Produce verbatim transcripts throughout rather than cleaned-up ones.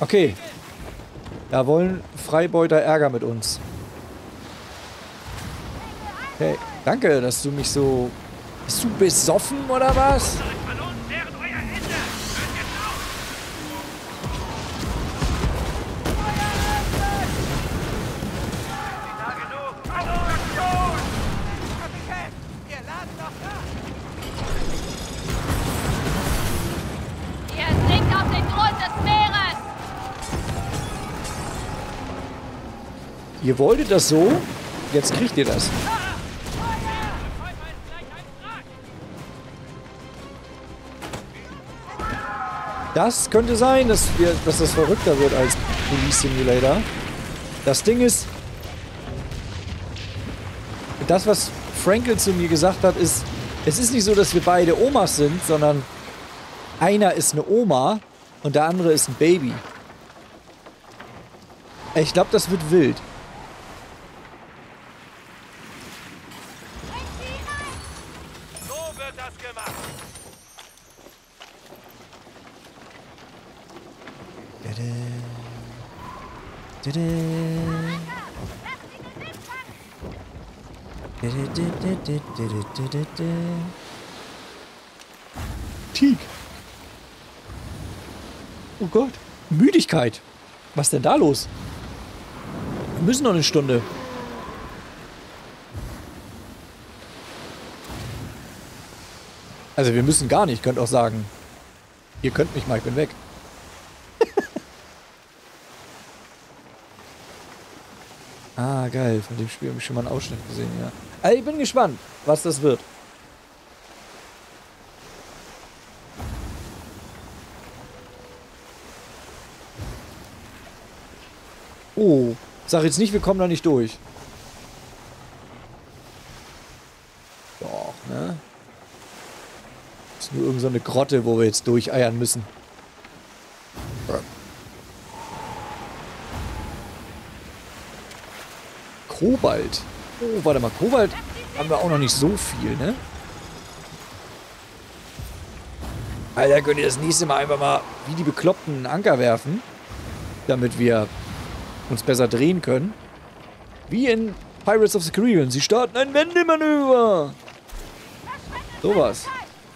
Okay. Da wollen Freibeuter Ärger mit uns. Okay. Danke, dass du mich so... Bist du besoffen oder was? Ihr wolltet das so? Jetzt kriegt ihr das. Das könnte sein, dass, wir, dass das verrückter wird als Police Simulator. Das Ding ist... Das, was Frankel zu mir gesagt hat, ist... Es ist nicht so, dass wir beide Omas sind, sondern... Einer ist eine Oma und der andere ist ein Baby. Ich glaube, das wird wild. Teak. Oh Gott. Müdigkeit. Was ist denn da los? Wir müssen noch eine Stunde. Also wir müssen gar nicht. Könnt auch sagen, ihr könnt mich mal, ich bin weg. Ah, geil. Von dem Spiel habe ich schon mal einen Ausschnitt gesehen, ja. Also ich bin gespannt, was das wird. Oh, sag jetzt nicht, wir kommen da nicht durch. Doch, ne? Ist nur irgend so eine Grotte, wo wir jetzt durcheiern müssen. Kobalt. Oh, warte mal, Kobalt haben wir auch noch nicht so viel, ne? Alter, könnt ihr das nächste Mal einfach mal wie die Bekloppten einen Anker werfen, damit wir uns besser drehen können. Wie in Pirates of the Caribbean. Sie starten ein Wendemanöver. Sowas.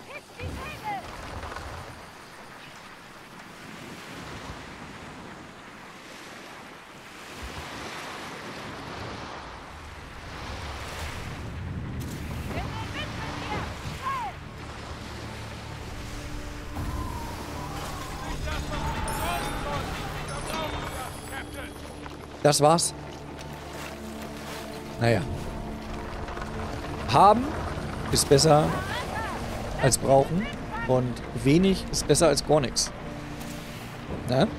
Das war's. Naja. Haben ist besser als brauchen. Und wenig ist besser als gar nichts. Ne?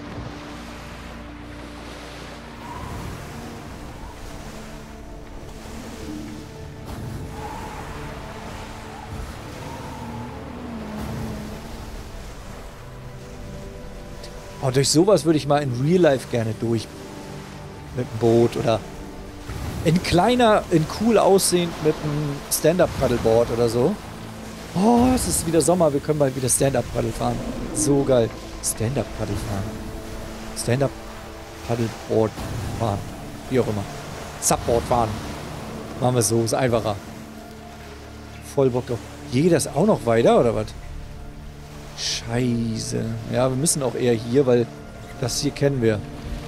Und durch sowas würde ich mal in Real Life gerne durch. Mit einem Boot oder in kleiner, in cool aussehend mit einem Stand-Up-Paddleboard oder so. Oh, es ist wieder Sommer, wir können bald wieder Stand-Up-Paddle fahren. So geil. Stand-Up-Paddle fahren. Stand-Up-Paddleboard fahren. Wie auch immer. Subboard fahren. Machen wir es so, ist einfacher. Voll Bock drauf. Geht das auch noch weiter oder was? Scheiße. Ja, wir müssen auch eher hier, weil das hier kennen wir.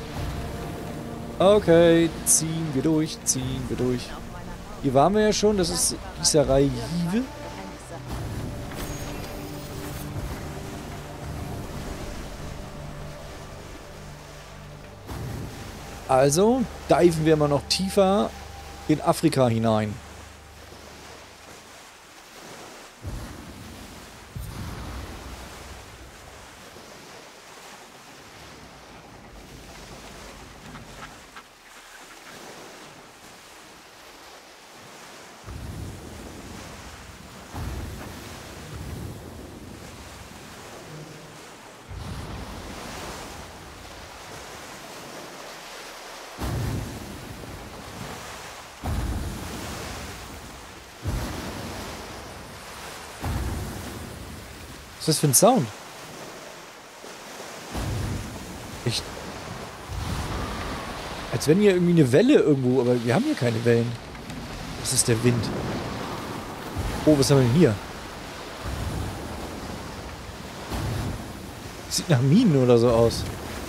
Okay, ziehen wir durch, ziehen wir durch. Hier waren wir ja schon, das ist Gießerei Jive. Also, diven wir mal noch tiefer in Afrika hinein. Was ist das für ein Sound? Ich... Als wenn hier irgendwie eine Welle irgendwo... Aber wir haben hier keine Wellen. Das ist der Wind. Oh, was haben wir denn hier? Sieht nach Minen oder so aus.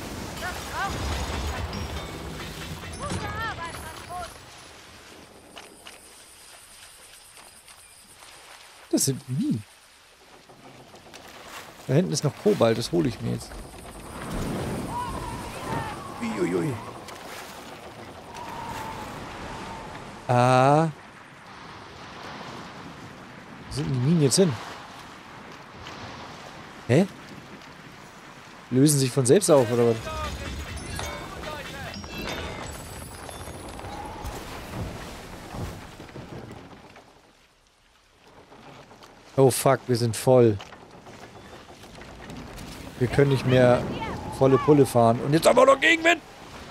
Das sind Minen. Da hinten ist noch Kobalt, das hole ich mir jetzt. Uiuiui. Ah. Wo sind die Minen jetzt hin? Hä? Lösen sich von selbst auf, oder was? Oh fuck, wir sind voll. Wir können nicht mehr volle Pulle fahren. Und jetzt haben wir noch Gegenwind!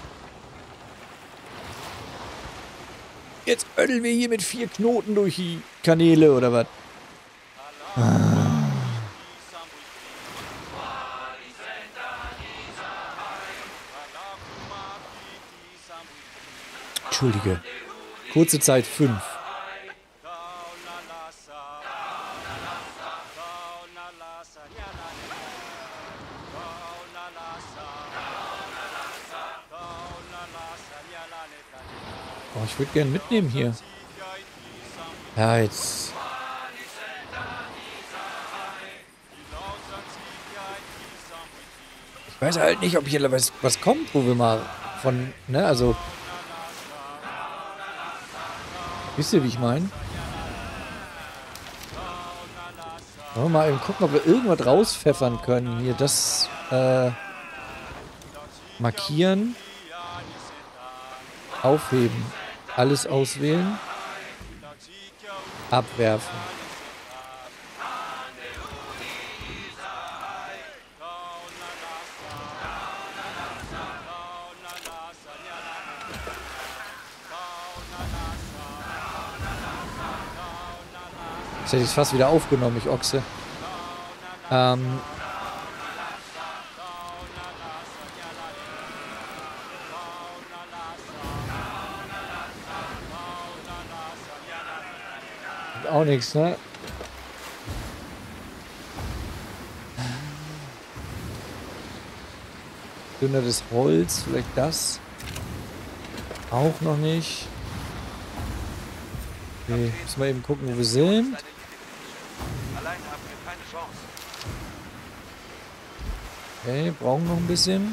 Jetzt ödeln wir hier mit vier Knoten durch die Kanäle, oder was? Ah. Entschuldige. Kurze Zeit fünf. Oh, ich würde gerne mitnehmen hier. Ja, jetzt. Ich weiß halt nicht, ob hier was, was kommt, wo wir mal von, ne, also. Wisst ihr, wie ich meine? Wollen wir mal eben gucken, ob wir irgendwas rauspfeffern können. Hier, das, äh, markieren. Aufheben. Alles auswählen. Abwerfen. Jetzt hätte ich es fast wieder aufgenommen, ich Ochse. Ähm... Auch nichts, ne? Dünneres Holz, vielleicht das. Auch noch nicht. Okay, müssen wir eben gucken, wo wir sind. Okay, brauchen noch ein bisschen.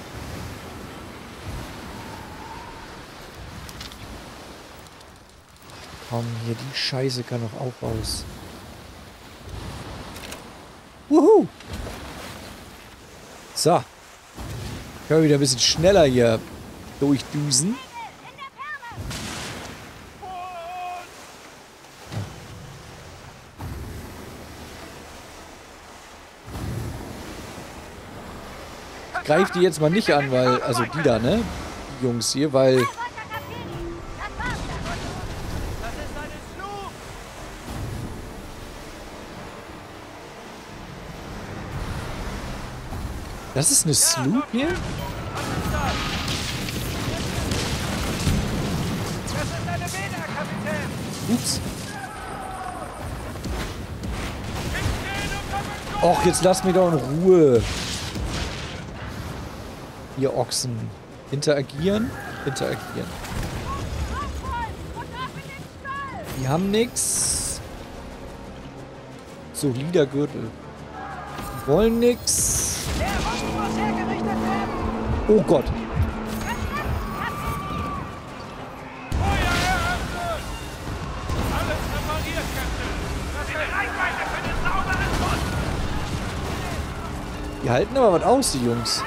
Komm, hier, die Scheiße kann doch auch raus. Wuhu! So. Können wir wieder ein bisschen schneller hier durchdüsen. Ich greife die jetzt mal nicht an, weil, also die da, ne? Die Jungs hier, weil... Das ist eine Sloop hier? Ups. Och, jetzt lasst mich doch in Ruhe. Ihr Ochsen. Interagieren? Interagieren. Die haben nix. Solider Gürtel. Die wollen nix. Oh Gott. Die halten aber was aus, die Jungs.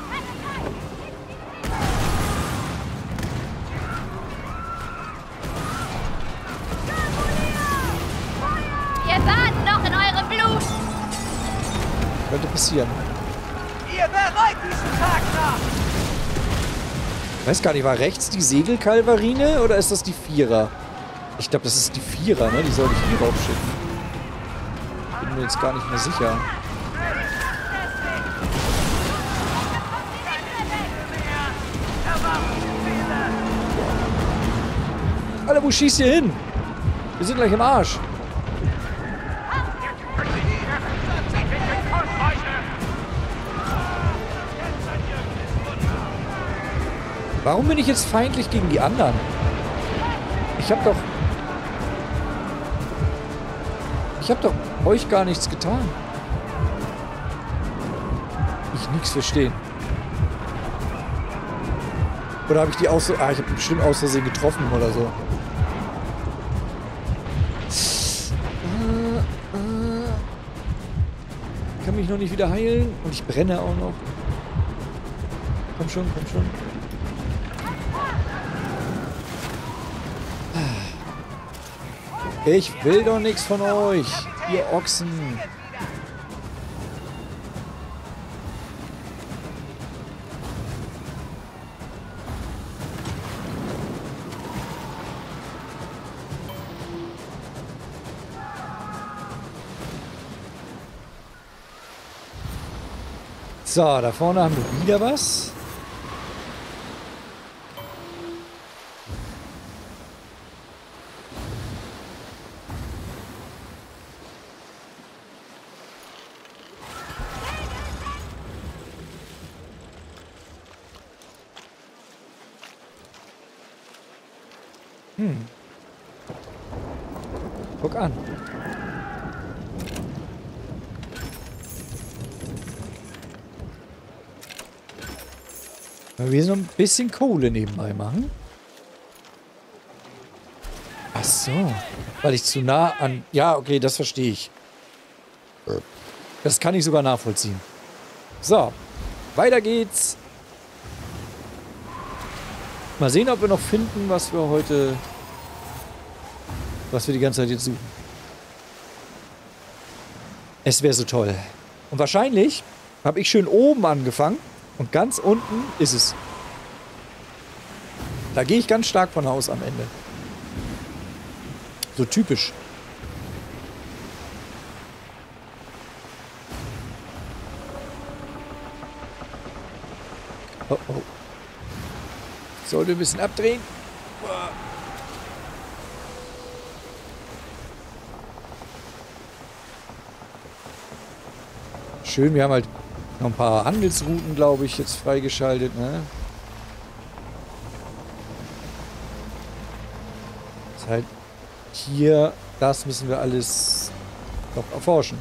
Wir baden noch in eurem Blut. Könnte passieren. Ihr bereut diesen Tag noch! Ich weiß gar nicht, war rechts die Segelkalvarine oder ist das die Vierer? Ich glaube, das ist die Vierer, ne? Die soll ich hier raufschicken. Bin mir jetzt gar nicht mehr sicher. Alter, wo schießt ihr hin? Wir sind gleich im Arsch. Warum bin ich jetzt feindlich gegen die anderen? Ich hab doch... Ich hab doch euch gar nichts getan. Ich nix verstehen. Oder habe ich die aus... Ah, ich habe bestimmt aus Versehen getroffen oder so. Ich kann mich noch nicht wieder heilen. Und ich brenne auch noch. Komm schon, komm schon. Ich will doch nichts von euch, ihr Ochsen. So, da vorne haben wir wieder was. Hm. Guck an. Weil wir so ein bisschen Kohle nebenbei machen. Ach so. Weil ich zu nah an... Ja, okay, das verstehe ich. Das kann ich sogar nachvollziehen. So. Weiter geht's. Mal sehen, ob wir noch finden, was wir heute... Was wir die ganze Zeit jetzt suchen. Es wäre so toll. Und wahrscheinlich habe ich schön oben angefangen. Und ganz unten ist es. Da gehe ich ganz stark von Haus am Ende. So typisch. Oh oh. Sollte ein bisschen abdrehen. Schön, wir haben halt noch ein paar Handelsrouten, glaube ich, jetzt freigeschaltet, ne? Das ist halt hier, das müssen wir alles noch erforschen.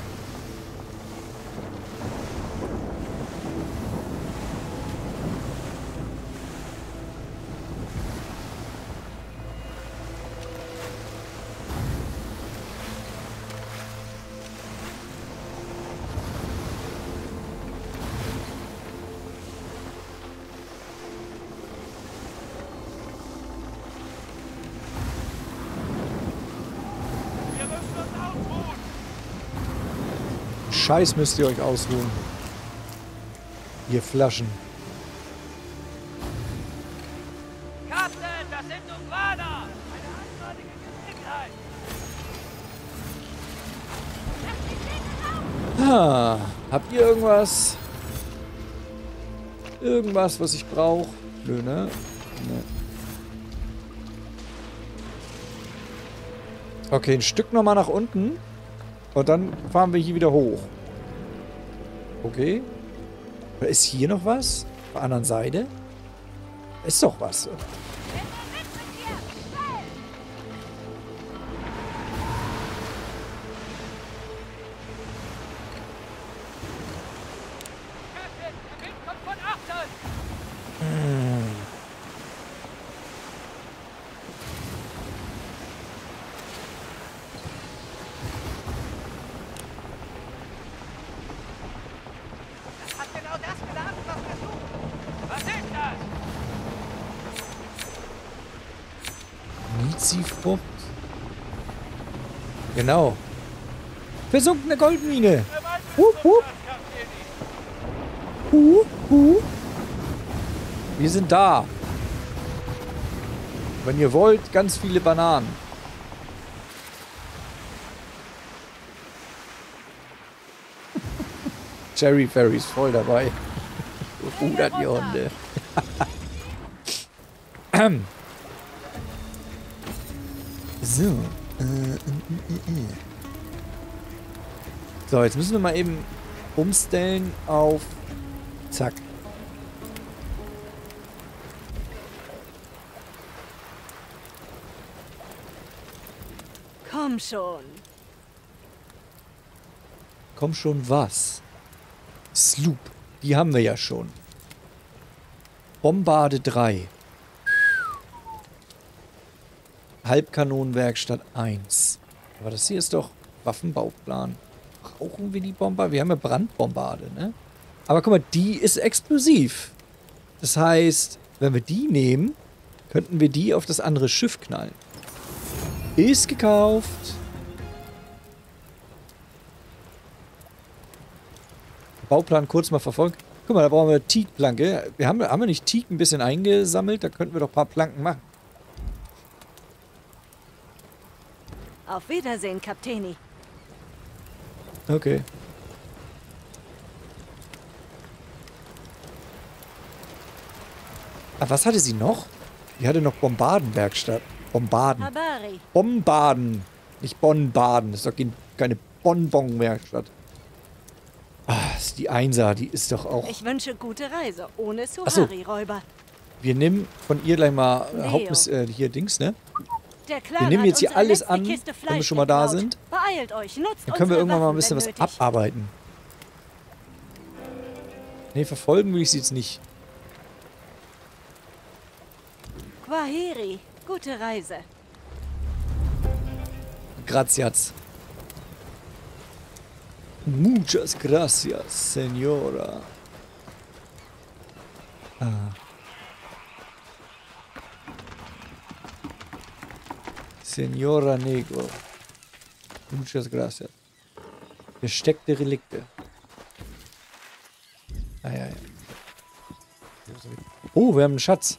Scheiß müsst ihr euch ausruhen. Ihr Flaschen. Captain, das sind Ungwaner! Eine anständige Gelegenheit! Ah, habt ihr irgendwas? Irgendwas, was ich brauche? Nö, ne? Ne. Okay, ein Stück nochmal nach unten. Und dann fahren wir hier wieder hoch. Okay. Oder ist hier noch was? Auf der anderen Seite? Ist doch was. Oder? Frucht. Genau. Versunkene Goldmine. Hup, hup. Hup, hup. Wir sind da. Wenn ihr wollt, ganz viele Bananen. Cherry Ferry ist voll dabei. Rudert die Hunde. So. Äh, äh, äh, äh. So, jetzt müssen wir mal eben umstellen auf... Zack. Komm schon. Komm schon, was? Sloop. Die haben wir ja schon. Bombarde drei. Halbkanonenwerkstatt eins. Aber das hier ist doch Waffenbauplan. Brauchen wir die Bomber? Wir haben ja Brandbombarde, ne? Aber guck mal, die ist explosiv. Das heißt, wenn wir die nehmen, könnten wir die auf das andere Schiff knallen. Ist gekauft. Bauplan kurz mal verfolgt. Guck mal, da brauchen wir Teakplanke. Wir haben, haben wir nicht Teak ein bisschen eingesammelt? Da könnten wir doch ein paar Planken machen. Auf Wiedersehen, Kapitän. Okay. Ah, was hatte sie noch? Die hatte noch Bombardenwerkstatt. Bombarden. Habari. Bombarden. Nicht Bonn-Baden. Das ist doch kein- keine Bonbon-Werkstatt. Ah, ist die Einser. Die ist doch auch... Ich wünsche gute Reise ohne so. Suhari-Räuber. Wir nehmen von ihr gleich mal äh, Leo. Hauptmiss... Äh, hier Dings, ne? Der Clan Wir nehmen hat jetzt hier unsere alles letzte an, Kiste wenn wir Fleisch schon mal da geklaut. sind. Beeilt euch, nutzt Dann können wir unsere irgendwann mal ein Waffen, bisschen wenn was nötig. abarbeiten. Ne, verfolgen will ich sie jetzt nicht. Kwaheri, gute Reise. Gracias. Muchas gracias, Senora. Ah. Senora Negro. Muchas gracias. Gesteckte Relikte. Ah, ja, ja. Oh, wir haben einen Schatz.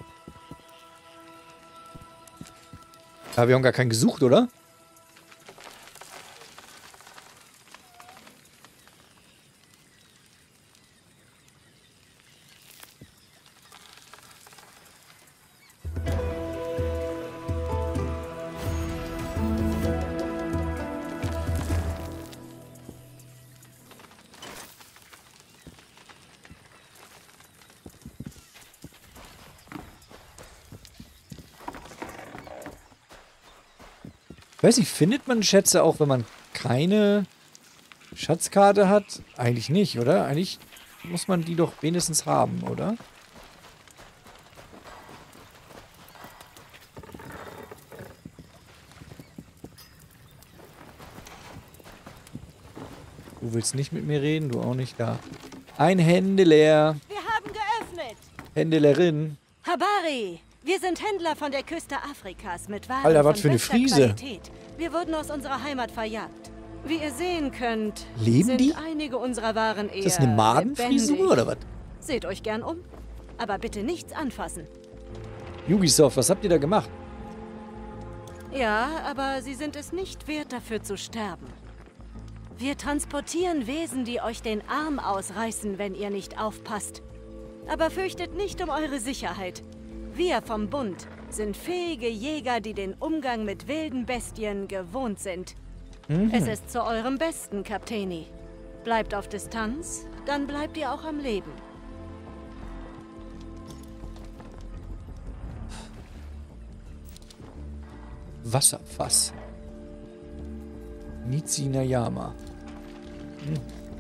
Aber wir haben gar keinen gesucht, oder? Ich weiß nicht, findet man Schätze auch, wenn man keine Schatzkarte hat? Eigentlich nicht, oder? Eigentlich muss man die doch wenigstens haben, oder? Du willst nicht mit mir reden, du auch nicht da. Ein Händler. Wir haben geöffnet. Händlerin. Habari, wir sind Händler von der Küste Afrikas mit Waren Alter, was von für eine bester Friese. Qualität. Wir wurden aus unserer Heimat verjagt. Wie ihr sehen könnt, Leben sind die? einige unserer Waren eher Ist das eine Madenfrisur lebendig. oder was? Seht euch gern um, aber bitte nichts anfassen. Ubisoft, was habt ihr da gemacht? Ja, aber sie sind es nicht wert, dafür zu sterben. Wir transportieren Wesen, die euch den Arm ausreißen, wenn ihr nicht aufpasst. Aber fürchtet nicht um eure Sicherheit. Wir vom Bund sind fähige Jäger, die den Umgang mit wilden Bestien gewohnt sind. Mhm. Es ist zu eurem Besten, Kapitän. Bleibt auf Distanz, dann bleibt ihr auch am Leben. Wasserfass. Nitsinayama. Hm.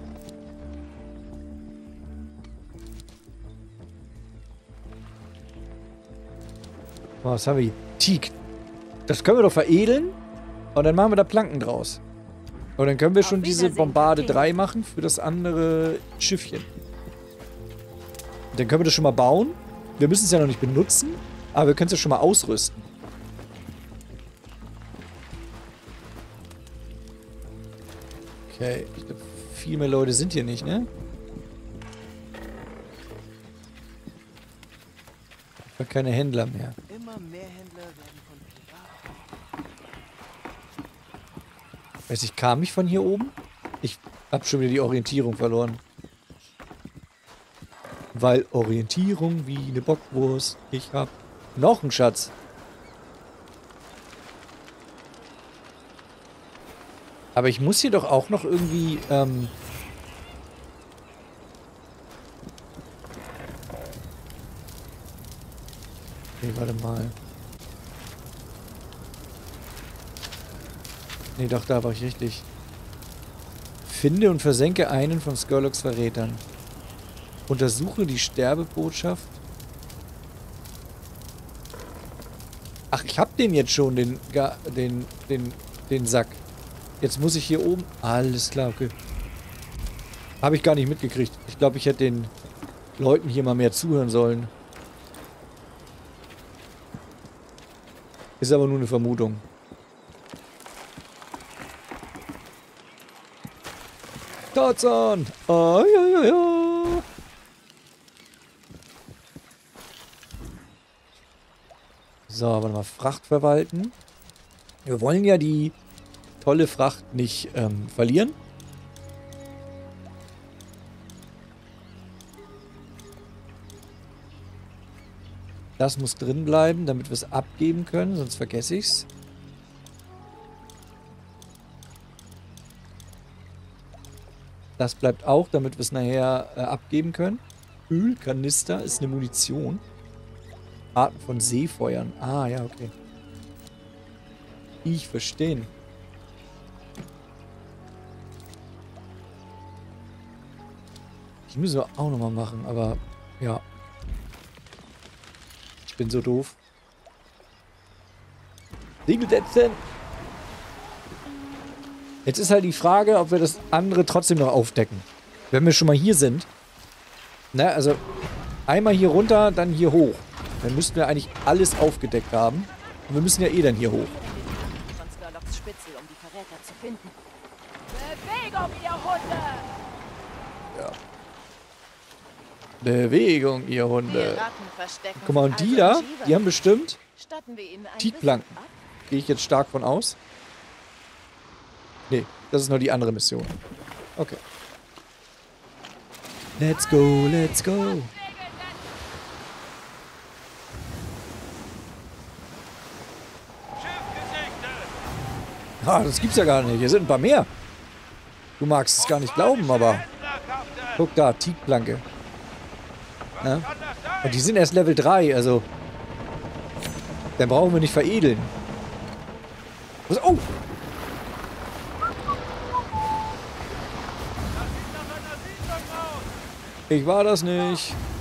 Oh, was haben wir hier? Teak. Das können wir doch veredeln. Und dann machen wir da Planken draus. Und dann können wir Auf schon diese Wiedersehen, Bombarde Kapitän. drei machen für das andere Schiffchen. Dann können wir das schon mal bauen. Wir müssen es ja noch nicht benutzen. Aber wir können es ja schon mal ausrüsten. Okay, ich glaube, viel mehr Leute sind hier nicht, ne? Ich habe keine Händler mehr. Immer mehr Händler werden von Piraten. Weiß ich, kam ich von hier oben? Ich habe schon wieder die Orientierung verloren. Weil Orientierung wie eine Bockwurst. Ich hab noch einen Schatz. Aber ich muss hier doch auch noch irgendwie, ähm... Nee, warte mal. Nee, doch, da war ich richtig. Finde und versenke einen von Skurlocs Verrätern. Untersuche die Sterbebotschaft. Ach, ich hab den jetzt schon, den, den, den, den Sack. Jetzt muss ich hier oben... Alles klar, okay. Habe ich gar nicht mitgekriegt. Ich glaube, ich hätte den Leuten hier mal mehr zuhören sollen. Ist aber nur eine Vermutung. Tarzan! Ah, ja, ja, ja. So, warte mal. Fracht verwalten. Wir wollen ja die tolle Fracht nicht ähm, verlieren. Das muss drin bleiben, damit wir es abgeben können, sonst vergesse ich es. Das bleibt auch, damit wir es nachher äh, abgeben können. Ölkanister ist eine Munition. Arten von Seefeuern. Ah, ja, okay. Ich verstehe. Die müssen wir auch nochmal machen, aber ja. Ich bin so doof. Segelsätzen! Jetzt ist halt die Frage, ob wir das andere trotzdem noch aufdecken. Wenn wir schon mal hier sind. Ne, also einmal hier runter, dann hier hoch. Dann müssten wir eigentlich alles aufgedeckt haben. Und wir müssen ja eh dann hier hoch. Von Skurlocs Spitzel, um die Verräter zu finden. Bewegung, ihr Hunde! Ja. Bewegung, ihr Hunde. Guck mal, und die da, die haben bestimmt Teakplanken. Gehe ich jetzt stark von aus. Nee, das ist nur die andere Mission. Okay. Let's go, let's go. Ah, das gibt's ja gar nicht. Hier sind ein paar mehr. Du magst es gar nicht glauben, aber... Guck da, Teakplanke. Ja? Und die sind erst Level drei, also... Dann brauchen wir nicht veredeln. Was? Oh! Ich war das nicht.